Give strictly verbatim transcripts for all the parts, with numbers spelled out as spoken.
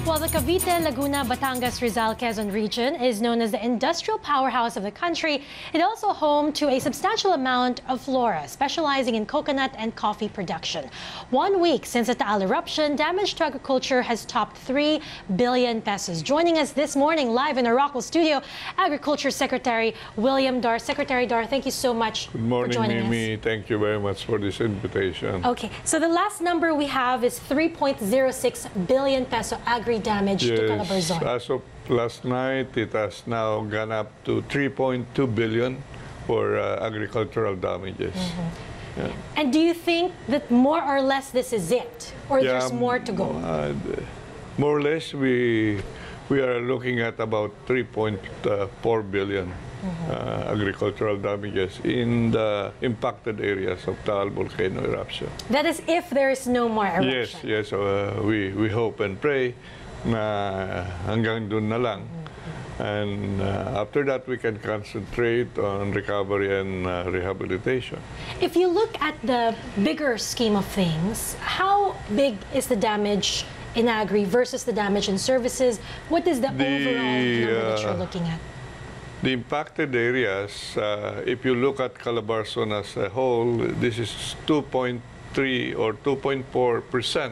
Well, the Cavite, Laguna, Batangas, Rizal, Quezon region is known as the industrial powerhouse of the country. It also home to a substantial amount of flora, specializing in coconut and coffee production. One week since the Taal eruption, damage to agriculture has topped three billion pesos. Joining us this morning live in our Rockwell studio, Agriculture Secretary William Dar. Secretary Dar, thank you so much Good morning, for joining Mimi. us. Thank you very much for this invitation. Okay, so the last number we have is three point zero six billion peso agri damage yes, to Calabarzon. As of last night, it has now gone up to three point two billion for uh, agricultural damages. Mm-hmm. Yeah. And do you think that more or less this is it, or Yeah, there's more to go? Uh, more or less, we we are looking at about three point four billion mm-hmm. uh, agricultural damages in the impacted areas of Taal volcano eruption. That is if there is no more eruption. Yes, yes. Uh, we we hope and pray na hanggang dun na lang. And uh, after that, we can concentrate on recovery and uh, rehabilitation. If you look at the bigger scheme of things, how big is the damage in agri versus the damage in services? What is the, The, overall number that you're uh, looking at? The impacted areas, uh, if you look at Calabarzon as a whole, this is two point three or two point four percent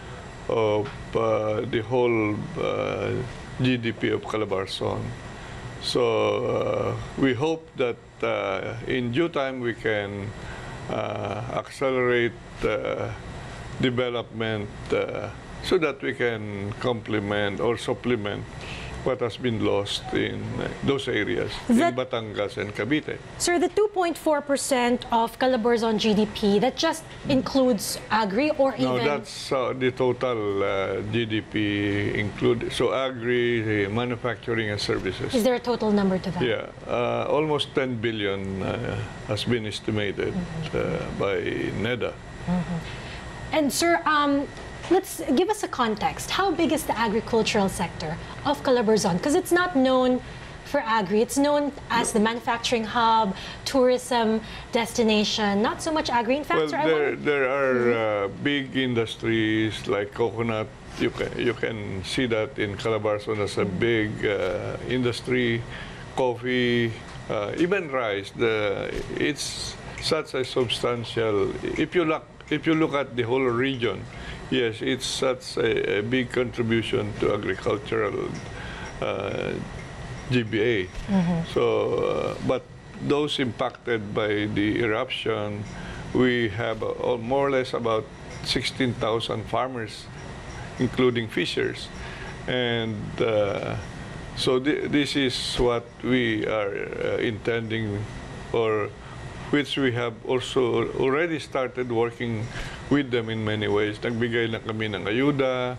of uh, the whole uh, G D P of Calabarzon. So uh, we hope that uh, in due time we can uh, accelerate uh, development uh, so that we can complement or supplement what has been lost in those areas, That, in Batangas and Cavite. Sir, the two point four percent of Calabarzon G D P, that just includes agri or No, even... that's uh, the total uh, G D P included. So agri, uh, manufacturing and services. Is there a total number to that? Yeah, uh, almost ten billion uh, has been estimated mm-hmm. uh, by NEDA. Mm-hmm. And sir, um, let's give us a context. How big is the agricultural sector of Calabarzon? Because it's not known for agri. It's known as the manufacturing hub, tourism destination, not so much agri. In fact, Well, sir, I there, want... there are uh, big industries like coconut. You can, you can see that in Calabarzon as a big uh, industry, coffee, uh, even rice. The, it's such a substantial, if you look, if you look at the whole region, yes, it's such a, a big contribution to agricultural uh, G B A. Mm-hmm. So, uh, but those impacted by the eruption, we have uh, more or less about sixteen thousand farmers, including fishers. And uh, so th this is what we are uh, intending, or which we have also already started working with them in many ways. Nagbigay na kami ng ayuda,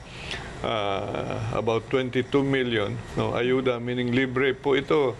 uh, about twenty-two million. No, ayuda meaning libre po ito.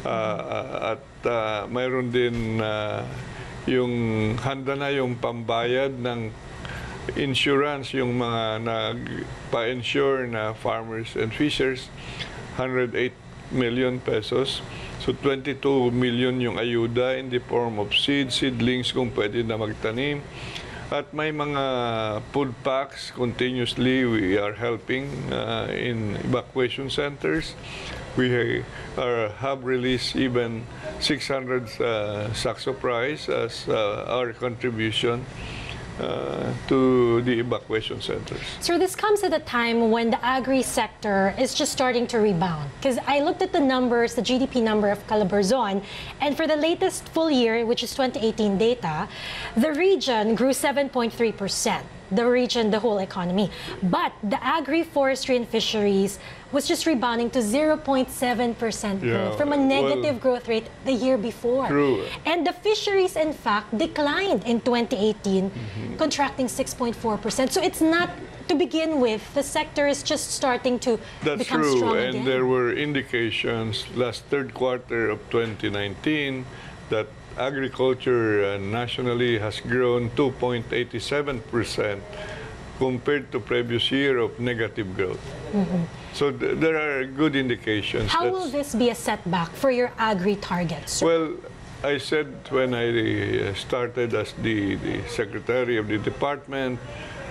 Uh, at uh, mayroon din uh, yung handa na yung pambayad ng insurance, yung mga nagpa-insure na farmers and fishers, one hundred eight million pesos. So twenty-two million yung ayuda in the form of seeds, seedlings kung pwede na magtanim. At may mga food packs continuously we are helping uh, in evacuation centers. We are, have released even six hundred uh, sacks of rice as uh, our contribution Uh, to the evacuation centers. Sir, this comes at a time when the agri sector is just starting to rebound. Because I looked at the numbers, the G D P number of Calabarzon, and for the latest full year, which is twenty eighteen data, the region grew seven point three percent. The region, the whole economy. But the agri, forestry, and fisheries was just rebounding to zero point seven percent growth Yeah, from a negative well, growth rate the year before. True. And the fisheries, in fact, declined in twenty eighteen, mm-hmm. contracting six point four percent. So it's not, to begin with, the sector is just starting to That's become true. strong And again. there were indications last third quarter of twenty nineteen that agriculture uh, nationally has grown two point eight seven percent compared to previous year of negative growth. Mm-hmm. So th there are good indications. How will this be a setback for your agri targets? Sir? Well, I said when I started as the, the secretary of the department,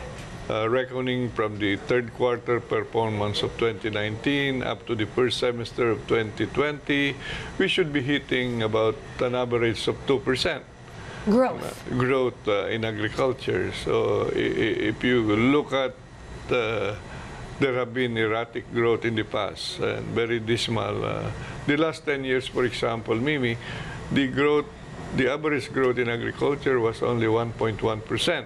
uh, reckoning from the third quarter performance of twenty nineteen up to the first semester of twenty twenty, we should be hitting about an average of two percent. Growth. Growth uh, in agriculture. So i- i- if you look at, uh, there have been erratic growth in the past and very dismal. Uh, the last ten years, for example, Mimi, the growth, the average growth in agriculture was only one point one percent.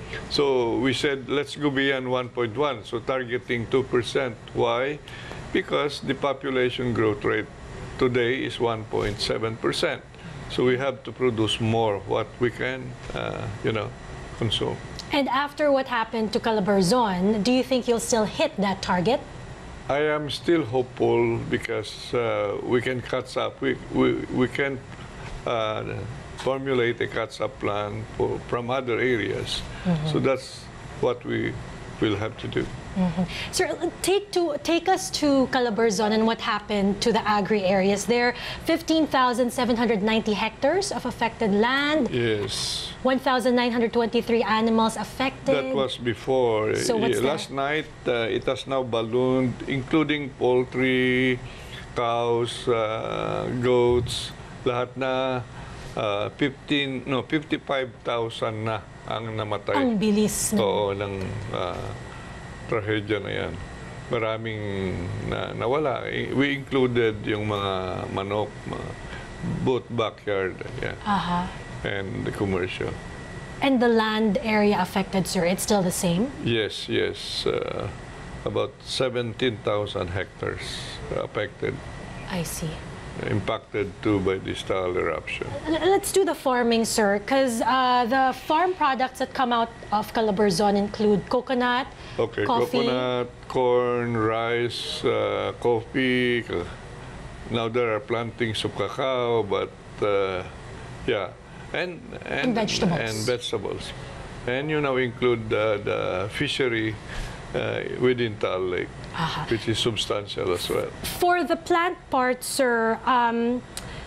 So we said, let's go beyond one point one, so targeting two percent. Why? Because the population growth rate today is one point seven percent. So we have to produce more what we can, uh, you know, consume. And after what happened to Calabarzon, do you think you'll still hit that target? I am still hopeful because uh, we can catch up. We, we, we can uh, formulate a catch-up plan for, from other areas. So that's what we will have to do. Sir, take to take us to Calabarzon and what happened to the agri areas there. fifteen thousand seven hundred ninety hectares of affected land, Yes. one thousand nine hundred twenty-three animals affected. That was before. So what's Eh, that? Last night, uh, it has now ballooned, including poultry, cows, uh, goats, lahat na uh, fifteen, no, fifty-five thousand na ang namatay. Ang bilis na. Oo, ng uh, trahedya na yan. Maraming na, nawala. I- We included yung mga manok, mga, both backyard yeah, Aha. and the commercial. And the land area affected, sir, it's still the same? Yes, yes. Uh, about seventeen thousand hectares affected, I see. impacted too by this Taal eruption. L- Let's do the farming, sir, because uh, the farm products that come out of Calabarzon include coconut, Okay, coffee. coconut, corn, rice, uh, coffee. uh, Now there are plantings of cacao, but uh, yeah, and And and vegetables. and vegetables, and you now include uh, the fishery uh, within Taal Lake, Aha. which is substantial as well. For the plant part, sir, um,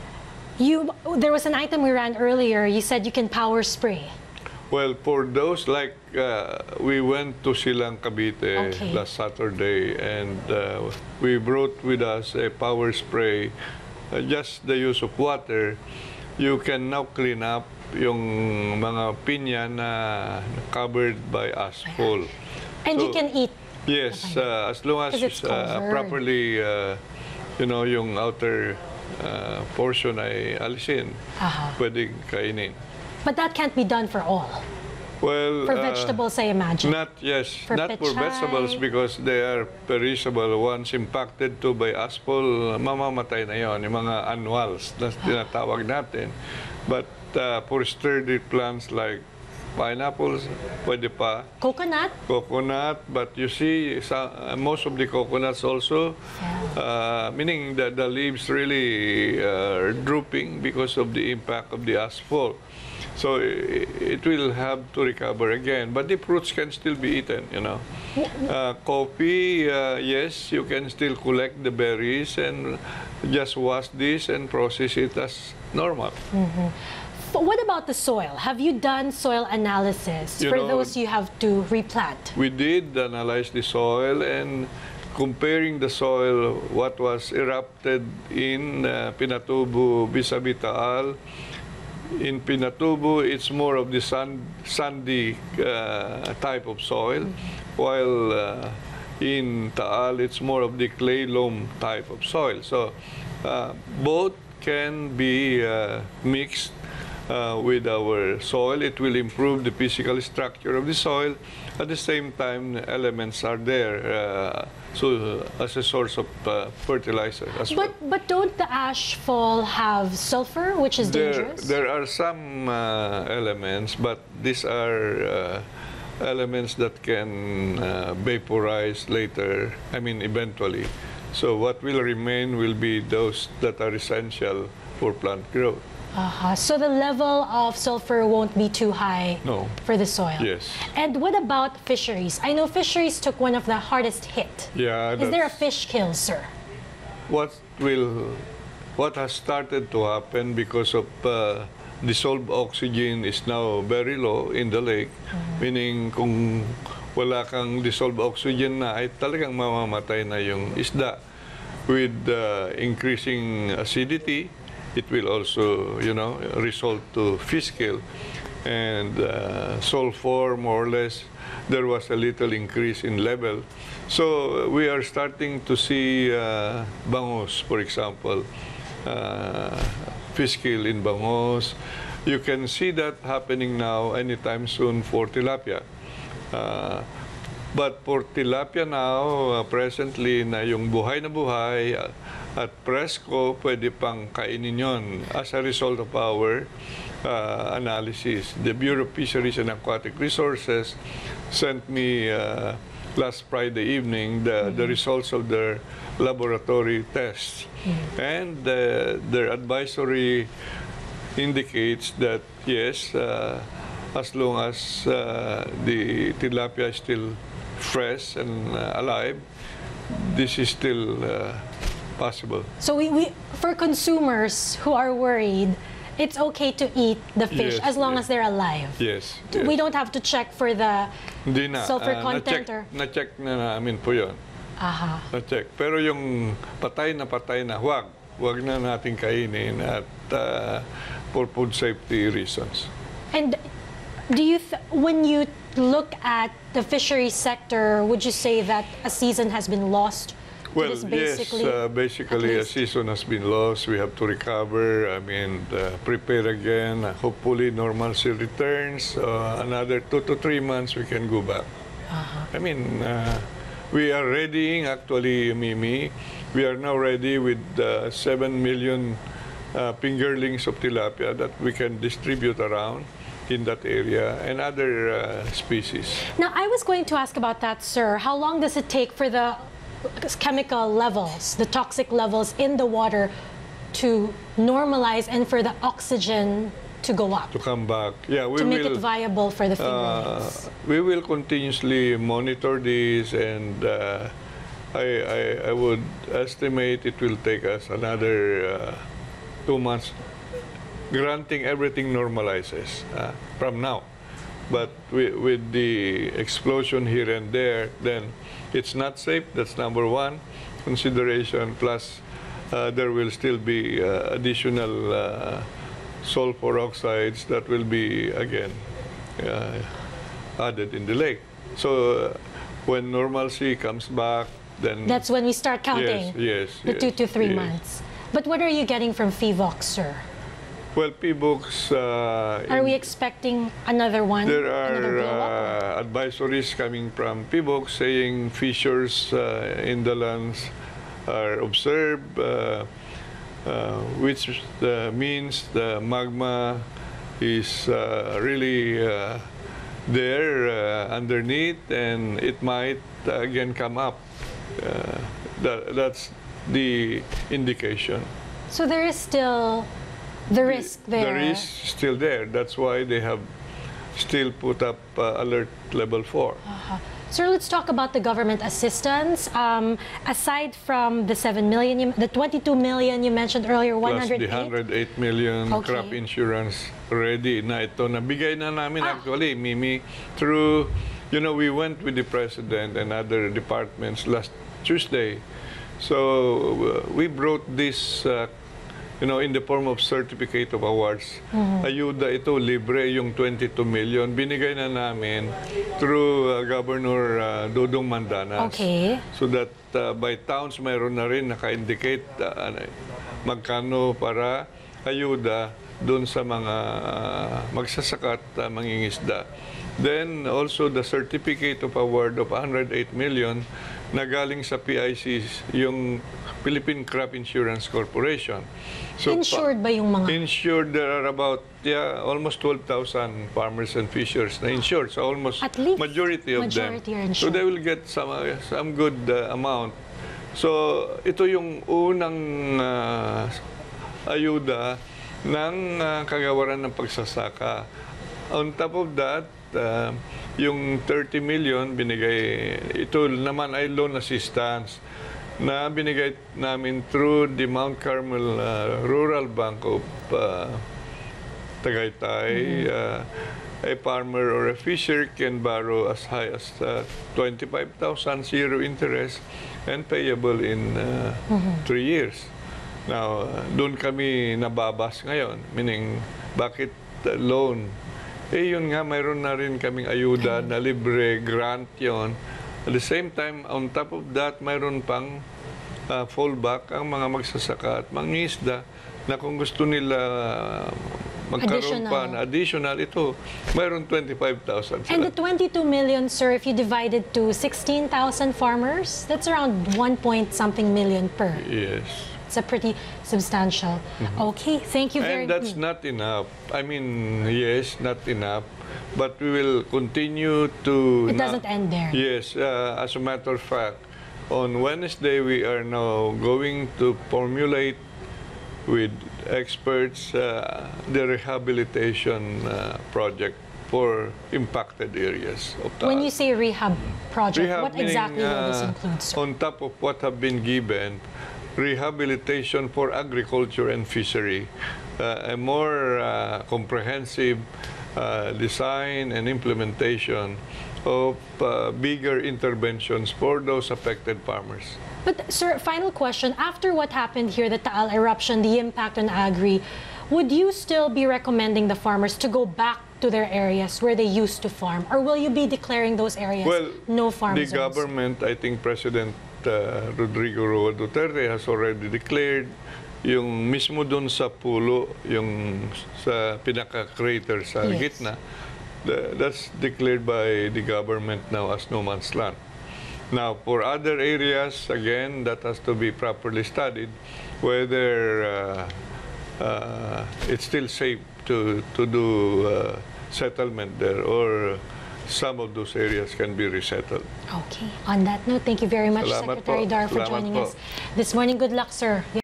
you there was an item we ran earlier. You said you can power spray. Well, for those like uh, we went to Silang Cavite Okay. last Saturday, and uh, we brought with us a power spray. Uh, just the use of water, you can now clean up yung mga pinya na covered by asphalt. And you So, can eat. Yes, uh, as long as 'Cause it's uh, covered. properly, uh, you know, yung outer uh, portion ay alisin, Aha. pwedeng kainin. But that can't be done for all. Well, For uh, vegetables, I imagine. Not, yes, For not for pechay. vegetables because they are perishable. Once impacted to by asphalt, mamamatay na yon, yung mga annuals na tinatawag natin. But uh, for sturdy plants like pineapples, pwede pa. Coconut? Coconut, but you see, sa, uh, most of the coconuts also, uh, meaning that the leaves really uh, are drooping because of the impact of the asphalt. So i- it will have to recover again, but the fruits can still be eaten, you know. Uh, coffee, uh, yes, you can still collect the berries and just wash this and process it as normal. But what about the soil? Have you done soil analysis You for know- those you have to replant? We did analyze the soil and comparing the soil, what was erupted in uh, Pinatubo vis-a-vis Taal. In Pinatubo, it's more of the sand, sandy uh, type of soil, while uh, in Taal, it's more of the clay loam type of soil. So uh, both can be uh, mixed uh, with our soil. It will improve the physical structure of the soil. At the same time, elements are there, uh, so uh, as a source of uh, fertilizer as well. But but don't the ash fall have sulfur, which is There, dangerous? there are some uh, elements, but these are uh, elements that can uh, vaporize later, I mean, eventually. So what will remain will be those that are essential for plant growth. Uh-huh. So the level of sulfur won't be too high No. for the soil. Yes. And what about fisheries? I know fisheries took one of the hardest hit. Yeah. Is there a that's- fish kill, sir? what will what has started to happen because of uh, dissolved oxygen is now very low in the lake, meaning kung wala kang dissolved oxygen na, ay talagang mamamatay na yung isda. With uh, increasing acidity, it will also, you know, result to fish kill. And uh, sulfur, more or less, there was a little increase in level. So we are starting to see uh, bangus, for example, uh, fish kill in bangus. You can see that happening now anytime soon for tilapia. Uh, But for tilapia now, uh, presently, na yung buhay na buhay uh, at presko, pwede pang kainin yon as a result of our uh, analysis. The Bureau of Fisheries and Aquatic Resources sent me uh, last Friday evening the, mm-hmm. the results of their laboratory tests. Mm-hmm. And uh, their advisory indicates that, yes, uh, as long as uh, the tilapia is still fresh and uh, alive, this is still uh, possible. So we, we, for consumers who are worried, it's okay to eat the fish Yes, as long yes. as they're alive. Yes. yes. We don't have to check for the Hindi na. sulfur Ah, content na-check, or... na-check na namin po yun. Aha. Na-check. Pero yung patay na patay na, huwag. Huwag na natin kainin at uh, for food safety reasons. And do you, th when you look at the fishery sector, would you say that a season has been lost? Well, It is basically, yes, uh, basically a least- season has been lost. We have to recover, I mean, uh, prepare again. Uh, hopefully normalcy returns. Uh, another two to three months we can go back. I mean, uh, we are readying, actually, Mimi. We are now ready with uh, seven million uh, fingerlings of tilapia that we can distribute around in that area and other uh, species. Now, I was going to ask about that, sir. How long does it take for the chemical levels, the toxic levels in the water to normalize and for the oxygen to go up, To come back. Yeah, we to make will. it viable for the Uh, fingerlings? we will continuously monitor this, and uh, I, I, I would estimate it will take us another uh, two months, granting everything normalizes uh, from now. But with, with the explosion here and there, then it's not safe. That's number one consideration. Plus, uh, there will still be uh, additional uh, sulfur oxides that will be, again, uh, added in the lake. So uh, when normalcy comes back, then... That's when we start counting yes, yes, the yes, two to three yes. months. But what are you getting from FIVOX, sir? Well, P-books... Uh, Are in- we expecting another one? There another are blow up? uh, advisories coming from P B O C saying fissures uh, in the lands are observed, uh, uh, which uh, means the magma is uh, really uh, there uh, underneath, and it might uh, again come up. Uh, that, that's the indication. So there is still the risk there. The risk still there. That's why they have still put up uh, alert level four. Sir, let's talk about the government assistance. Um, aside from the seven million, you, the twenty-two million you mentioned earlier, one Plus hundred the eight. one hundred eight million Okay. crop insurance ready na ito. Nabigay na namin Ah. actually, Mimi, through, you know, we went with the President and other departments last Tuesday. So uh, we brought this, uh, you know, in the form of certificate of awards. Ayuda ito, libre yung twenty-two million. Binigay na namin through uh, Governor uh, Dodong Mandanas. Okay. So that uh, by towns mayroon na rin naka-indicate uh, ano, magkano para ayuda doon sa mga uh, magsasakat uh, mangingisda. Then also the certificate of award of one hundred eight million na galing sa P I C, yung Philippine Crop Insurance Corporation. So, Insured ba yung mga? Insured, there are about, yeah, almost twelve thousand farmers and fishers na insured. So almost At least majority of majority are them. So insured. they will get some, uh, some good uh, amount. So ito yung unang uh, ayuda ng uh, kagawaran ng pagsasaka. On top of that, uh, yung thirty million binigay, ito naman ay loan assistance na binigay namin through the Mount Carmel uh, Rural Bank of uh, Tagaytay, uh, a farmer or a fisher can borrow as high as uh, twenty-five thousand, zero interest, and payable in uh, three years. Now, uh, doon kami nababas ngayon, meaning, bakit uh, loan? Eh, yun nga, mayroon na rin kaming ayuda na libre, grant yon. At the same time, on top of that, mayroon pang uh, fallback ang mga magsasaka at mangingisda na kung gusto nila uh, magkaroon pa na additional, ito, mayroon twenty-five thousand. And the twenty-two million, sir, if you divide it to sixteen thousand farmers, that's around one point something million per. Yes. It's a pretty substantial. Mm-hmm. Okay, thank you very much. And that's not enough. I mean, yes, not enough. But we will continue to... It doesn't end there. Yes. Uh, as a matter of fact, on Wednesday, we are now going to formulate with experts uh, the rehabilitation uh, project for impacted areas of Taal. When you say rehab project, rehab what exactly meaning, will this uh, include, sir? On top of what have been given, rehabilitation for agriculture and fishery, uh, a more uh, comprehensive uh, design and implementation of uh, bigger interventions for those affected farmers. But, sir, final question. After what happened here, the Taal eruption, the impact on agri, would you still be recommending the farmers to go back to their areas where they used to farm? Or will you be declaring those areas well, no farm the zones? government, I think President uh, Rodrigo Roa Duterte has already declared yung mismo dun sa pulo, yung sa pinaka-crater sa yes. gitna, the, that's declared by the government now as no man's land. Now, for other areas, again, that has to be properly studied, whether uh, uh, it's still safe to, to do uh, settlement there, or some of those areas can be resettled. Okay. On that note, thank you very much, Salamat Secretary po. Dar, for Salamat joining po. us this morning. Good luck, sir.